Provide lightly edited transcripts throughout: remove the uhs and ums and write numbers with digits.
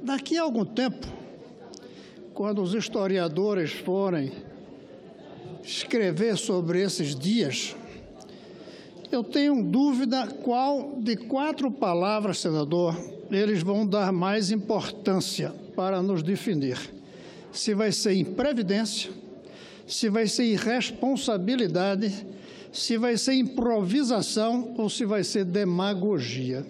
Daqui a algum tempo, quando os historiadores forem escrever sobre esses dias, eu tenho dúvida qual de 4 palavras, senador, eles vão dar mais importância para nos definir. Se vai ser imprevidência, se vai ser irresponsabilidade, se vai ser improvisação ou se vai ser demagogia.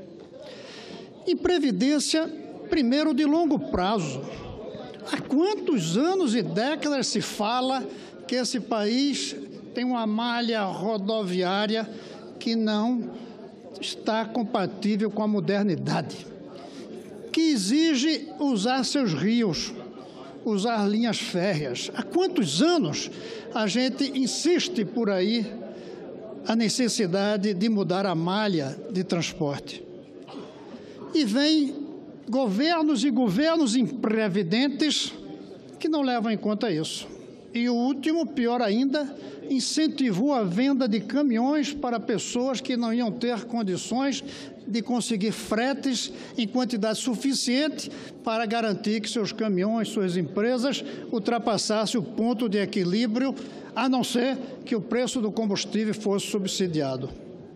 Imprevidência, primeiro, de longo prazo. Há quantos anos e décadas se fala que esse país tem uma malha rodoviária que não está compatível com a modernidade, que exige usar seus rios, usar linhas férreas. Há quantos anos a gente insiste por aí a necessidade de mudar a malha de transporte? E vem governos e governos imprevidentes que não levam em conta isso. E o último, pior ainda, incentivou a venda de caminhões para pessoas que não iam ter condições de conseguir fretes em quantidade suficiente para garantir que seus caminhões, suas empresas, ultrapassassem o ponto de equilíbrio, a não ser que o preço do combustível fosse subsidiado.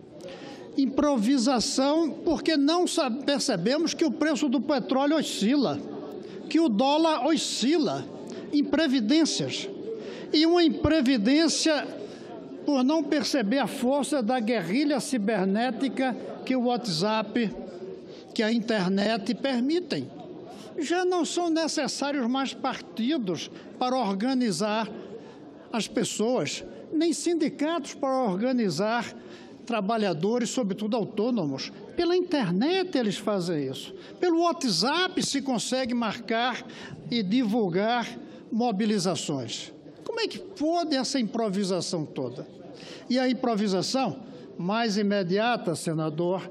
Improvisação, porque não percebemos que o preço do petróleo oscila, que o dólar oscila. Imprevidências. E uma imprevidência por não perceber a força da guerrilha cibernética que o WhatsApp, que a internet permitem. Já não são necessários mais partidos para organizar as pessoas, nem sindicatos para organizar trabalhadores, sobretudo autônomos. Pela internet eles fazem isso. Pelo WhatsApp se consegue marcar e divulgar mobilizações. Como é que pode essa improvisação toda? E a improvisação mais imediata, senador,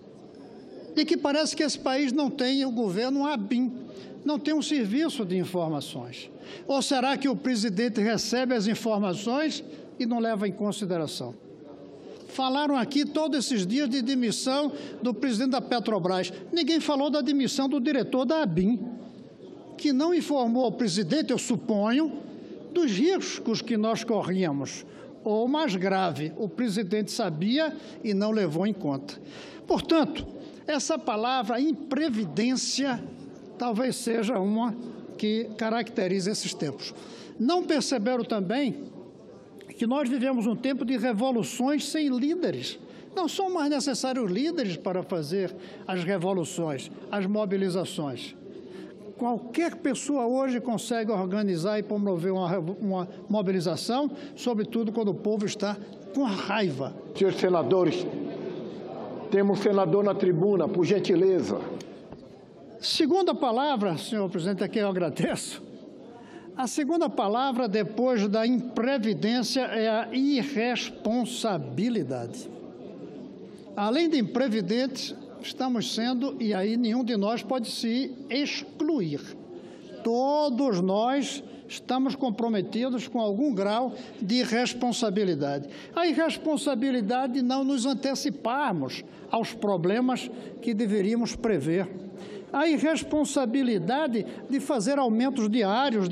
de que parece que esse país não tem o governo ABIN, não tem um serviço de informações. Ou será que o presidente recebe as informações e não leva em consideração? Falaram aqui todos esses dias de demissão do presidente da Petrobras. Ninguém falou da demissão do diretor da ABIN, que não informou ao presidente, eu suponho, dos riscos que nós corríamos. Ou, mais grave, o presidente sabia e não levou em conta. Portanto, essa palavra imprevidência talvez seja uma que caracteriza esses tempos. Não perceberam também que nós vivemos um tempo de revoluções sem líderes. Não são mais necessários líderes para fazer as revoluções, as mobilizações. Qualquer pessoa hoje consegue organizar e promover uma mobilização, sobretudo quando o povo está com raiva. Senhores senadores, temos senador na tribuna, por gentileza. Segunda palavra, senhor presidente, a quem eu agradeço. A segunda palavra, depois da imprevidência, é a irresponsabilidade. Além de imprevidentes, estamos sendo, e aí nenhum de nós pode se excluir. Todos nós estamos comprometidos com algum grau de irresponsabilidade. A irresponsabilidade de não nos anteciparmos aos problemas que deveríamos prever. A irresponsabilidade de fazer aumentos diários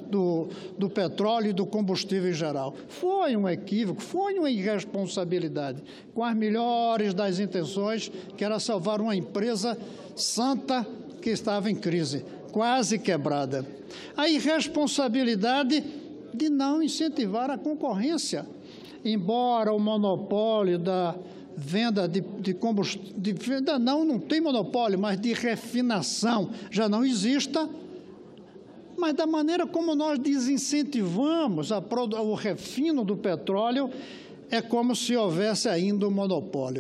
do petróleo e do combustível em geral. Foi um equívoco, foi uma irresponsabilidade, com as melhores das intenções, que era salvar uma empresa santa que estava em crise, quase quebrada. A irresponsabilidade de não incentivar a concorrência, embora o monopólio da venda de combustível, não tem monopólio, mas de refinação já não exista, mas da maneira como nós desincentivamos o refino do petróleo, é como se houvesse ainda um monopólio.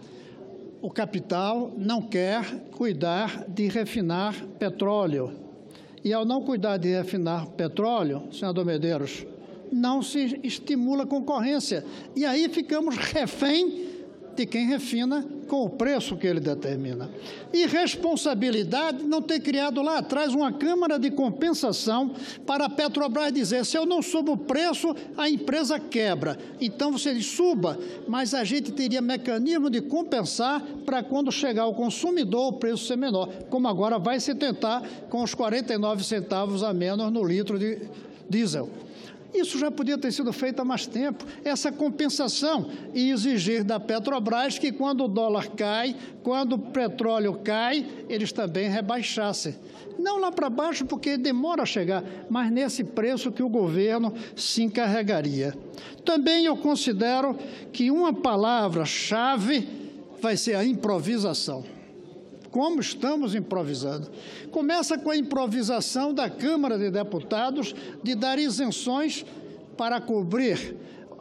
O capital não quer cuidar de refinar petróleo. E ao não cuidar de refinar petróleo, senador Medeiros, não se estimula a concorrência. E aí ficamos refém de quem refina com o preço que ele determina. Irresponsabilidade não ter criado lá atrás uma câmara de compensação para a Petrobras dizer, se eu não subo o preço, a empresa quebra. Então você diz, suba, mas a gente teria mecanismo de compensar para quando chegar ao consumidor o preço ser menor, como agora vai se tentar com os 49 centavos a menos no litro de diesel. Isso já podia ter sido feito há mais tempo, essa compensação, e exigir da Petrobras que quando o dólar cai, quando o petróleo cai, eles também rebaixassem. Não lá para baixo, porque demora a chegar, mas nesse preço que o governo se encarregaria. Também eu considero que uma palavra-chave vai ser a improvisação. Como estamos improvisando. Começa com a improvisação da Câmara de Deputados de dar isenções para cobrir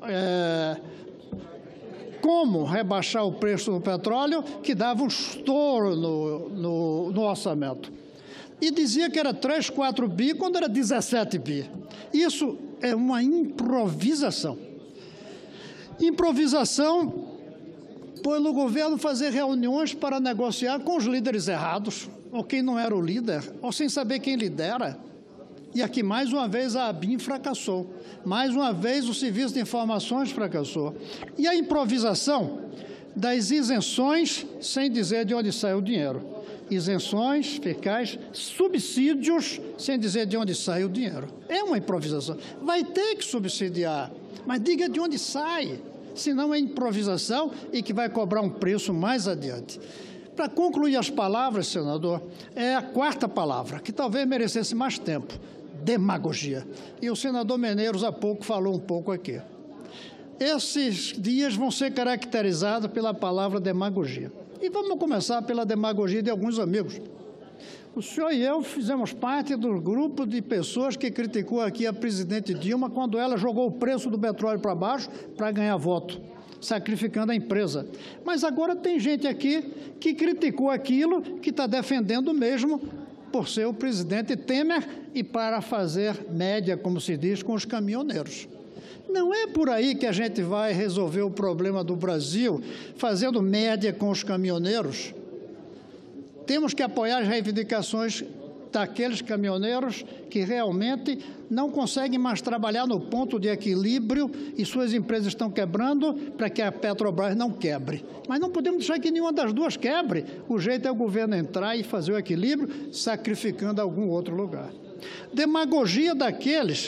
como rebaixar o preço do petróleo, que dava um estouro no orçamento. E dizia que era 3, 4 bi, quando era 17 bi. Isso é uma improvisação. Improvisação pelo governo fazer reuniões para negociar com os líderes errados, ou quem não era o líder, ou sem saber quem lidera. E aqui, mais uma vez, a ABIN fracassou. Mais uma vez, o Serviço de Informações fracassou. E a improvisação das isenções, sem dizer de onde sai o dinheiro. Isenções fiscais, subsídios, sem dizer de onde sai o dinheiro. É uma improvisação. Vai ter que subsidiar, mas diga de onde sai. Senão é improvisação e que vai cobrar um preço mais adiante. Para concluir as palavras, senador, é a quarta palavra, que talvez merecesse mais tempo, demagogia. E o senador Meneiros há pouco falou um pouco aqui. Esses dias vão ser caracterizados pela palavra demagogia. E vamos começar pela demagogia de alguns amigos. O senhor e eu fizemos parte do grupo de pessoas que criticou aqui a presidente Dilma quando ela jogou o preço do petróleo para baixo para ganhar voto, sacrificando a empresa. Mas agora tem gente aqui que criticou aquilo, que está defendendo mesmo por ser o presidente Temer e para fazer média, como se diz, com os caminhoneiros. Não é por aí que a gente vai resolver o problema do Brasil fazendo média com os caminhoneiros. Temos que apoiar as reivindicações daqueles caminhoneiros que realmente não conseguem mais trabalhar no ponto de equilíbrio e suas empresas estão quebrando para que a Petrobras não quebre. Mas não podemos deixar que nenhuma das duas quebre. O jeito é o governo entrar e fazer o equilíbrio, sacrificando algum outro lugar. Demagogia daqueles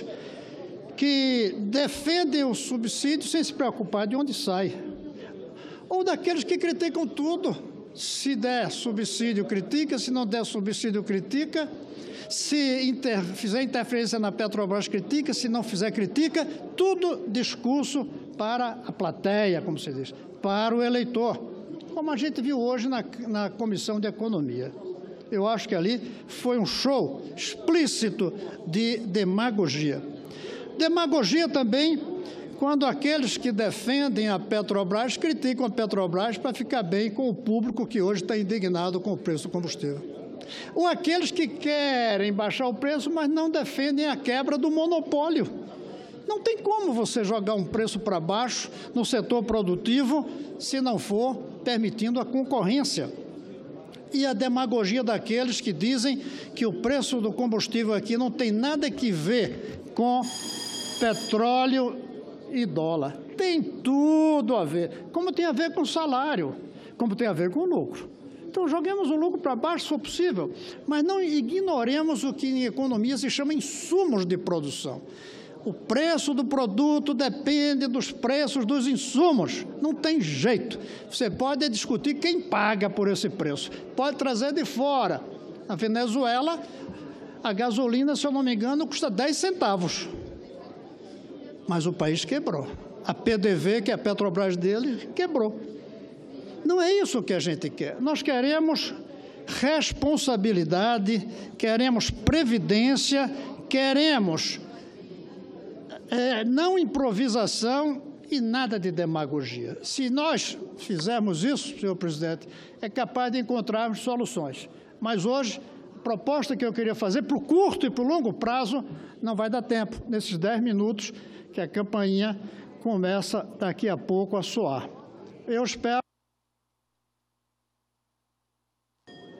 que defendem o subsídio sem se preocupar de onde sai. Ou daqueles que criticam tudo. Se der subsídio, critica. Se não der subsídio, critica. Se fizer interferência na Petrobras, critica. Se não fizer, critica. Tudo discurso para a plateia, como se diz, para o eleitor. Como a gente viu hoje na Comissão de Economia. Eu acho que ali foi um show explícito de demagogia. Demagogia também quando aqueles que defendem a Petrobras criticam a Petrobras para ficar bem com o público que hoje está indignado com o preço do combustível. Ou aqueles que querem baixar o preço, mas não defendem a quebra do monopólio. Não tem como você jogar um preço para baixo no setor produtivo se não for permitindo a concorrência. E a demagogia daqueles que dizem que o preço do combustível aqui não tem nada que ver com petróleo e dólar. Tem tudo a ver, como tem a ver com o salário, como tem a ver com o lucro. Então, joguemos o lucro para baixo, se for possível, mas não ignoremos o que em economia se chama insumos de produção. O preço do produto depende dos preços dos insumos. Não tem jeito. Você pode discutir quem paga por esse preço. Pode trazer de fora. Na Venezuela, a gasolina, se eu não me engano, custa 10 centavos. Mas o país quebrou. A PDV, que é a Petrobras dele, quebrou. Não é isso que a gente quer. Nós queremos responsabilidade, queremos previdência, queremos não improvisação e nada de demagogia. Se nós fizermos isso, senhor presidente, é capaz de encontrarmos soluções. Mas hoje, a proposta que eu queria fazer para o curto e para o longo prazo não vai dar tempo, nesses 10 minutos que a campainha começa daqui a pouco a soar. Eu espero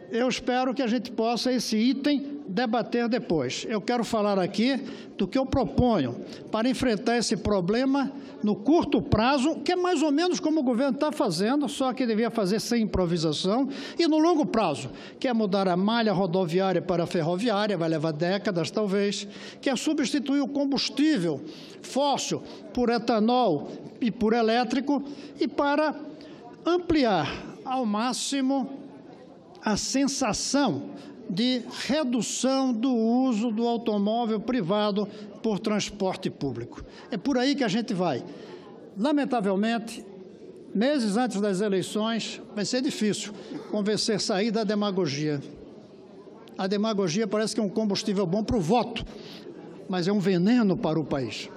eu espero que a gente possa, esse item, debater depois. Eu quero falar aqui do que eu proponho para enfrentar esse problema no curto prazo, que é mais ou menos como o governo está fazendo, só que devia fazer sem improvisação, e no longo prazo, que é mudar a malha rodoviária para ferroviária, vai levar décadas talvez, que é substituir o combustível fóssil por etanol e por elétrico, e para ampliar ao máximo a sensação de redução do uso do automóvel privado por transporte público. É por aí que a gente vai. Lamentavelmente, meses antes das eleições, vai ser difícil convencer sair da demagogia. A demagogia parece que é um combustível bom para o voto, mas é um veneno para o país.